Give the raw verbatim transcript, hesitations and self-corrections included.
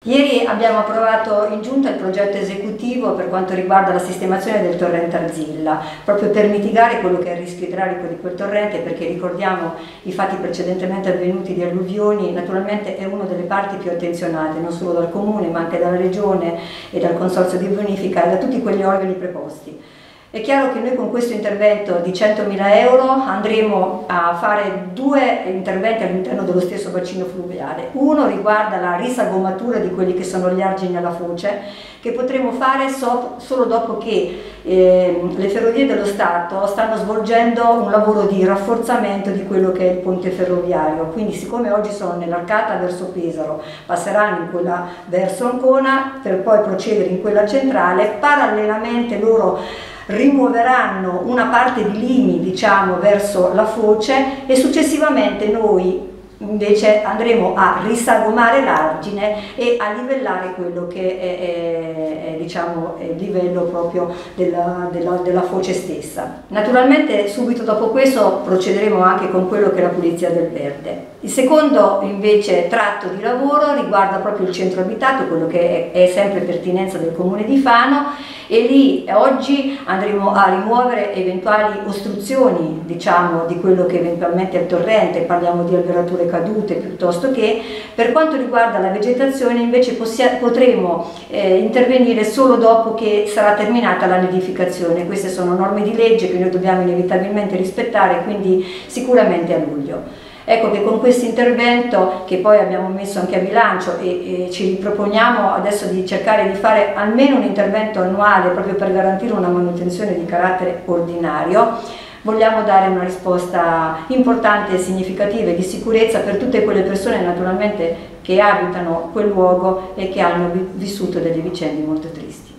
Ieri abbiamo approvato in giunta il progetto esecutivo per quanto riguarda la sistemazione del torrente Arzilla, proprio per mitigare quello che è il rischio idraulico di quel torrente, perché ricordiamo i fatti precedentemente avvenuti di alluvioni. Naturalmente è una delle parti più attenzionate, non solo dal Comune ma anche dalla Regione e dal Consorzio di Bonifica e da tutti quegli organi preposti. È chiaro che noi con questo intervento di centomila euro andremo a fare due interventi all'interno dello stesso bacino fluviale. Uno riguarda la risagomatura di quelli che sono gli argini alla foce, che potremo fare so, solo dopo che eh, le Ferrovie dello Stato stanno svolgendo un lavoro di rafforzamento di quello che è il ponte ferroviario. Quindi, siccome oggi sono nell'arcata verso Pesaro, passeranno in quella verso Ancona per poi procedere in quella centrale. Parallelamente loro rimuoveranno una parte di limi, diciamo, verso la foce, e successivamente noi invece andremo a risagomare l'argine e a livellare quello che è, è, è, diciamo, è il livello proprio della, della, della foce stessa. Naturalmente subito dopo questo procederemo anche con quello che è la pulizia del verde. Il secondo invece tratto di lavoro riguarda proprio il centro abitato, quello che è, è sempre pertinenza del Comune di Fano, e lì oggi andremo a rimuovere eventuali ostruzioni, diciamo, di quello che eventualmente è il torrente. Parliamo di alberature cadute piuttosto che. Per quanto riguarda la vegetazione invece potremo eh, intervenire solo dopo che sarà terminata la nidificazione. Queste sono norme di legge che noi dobbiamo inevitabilmente rispettare, quindi sicuramente a luglio. Ecco che con questo intervento, che poi abbiamo messo anche a bilancio, e, e ci riproponiamo adesso di cercare di fare almeno un intervento annuale proprio per garantire una manutenzione di carattere ordinario, vogliamo dare una risposta importante e significativa e di sicurezza per tutte quelle persone naturalmente che abitano quel luogo e che hanno vissuto delle vicende molto tristi.